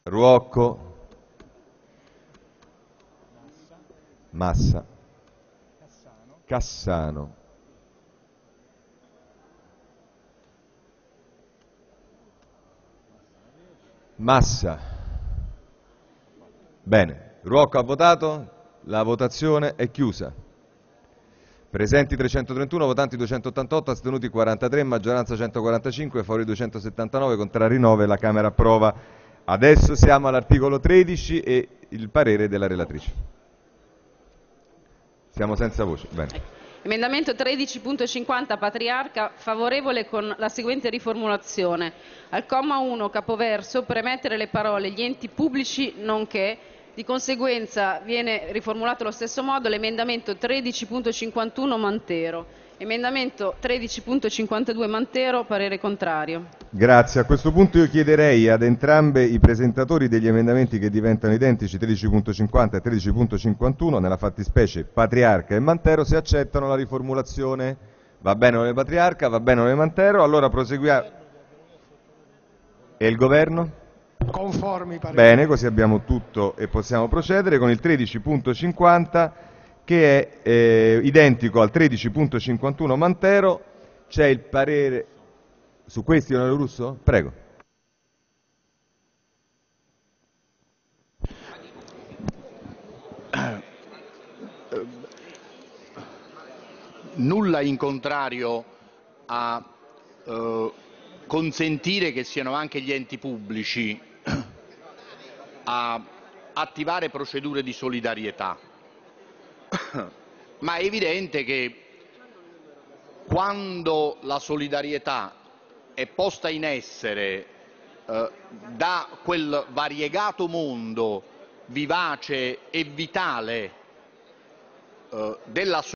Ruocco, Massa, Cassano, Massa. Bene, Ruocco ha votato, la votazione è chiusa. Presenti 331, votanti 288, astenuti 43, maggioranza 145, fuori 279, contrari 9, la Camera approva. Adesso siamo all'articolo 13 e il parere della relatrice. Siamo senza voce. Bene. Emendamento 13.50 Patriarca, favorevole con la seguente riformulazione. Al comma 1, capoverso, premettere le parole gli enti pubblici nonché, di conseguenza viene riformulato allo stesso modo l'emendamento 13.51 Mantero. Emendamento 13.52 Mantero, parere contrario. Grazie. A questo punto io chiederei ad entrambi i presentatori degli emendamenti che diventano identici 13.50 e 13.51, nella fattispecie Patriarca e Mantero, se accettano la riformulazione. Va bene onorevole Patriarca, va bene onorevole Mantero, allora proseguiamo. E il Governo? Conformi pareri. Bene, così abbiamo tutto e possiamo procedere con il 13.50 che è identico al 13.51 Mantero. C'è il parere su questi, onorevole Russo? Prego. Nulla in contrario a consentire che siano anche gli enti pubblici a attivare procedure di solidarietà, ma è evidente che quando la solidarietà è posta in essere da quel variegato mondo vivace e vitale della